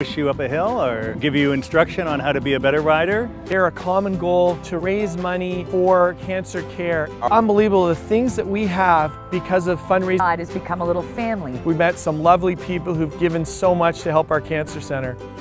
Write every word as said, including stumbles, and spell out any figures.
push you up a hill or give you instruction on how to be a better rider. They're a common goal to raise money for cancer care. Unbelievable the things that we have because of fundraising. It has become a little family. We met some lovely people who've given so much to help our cancer center.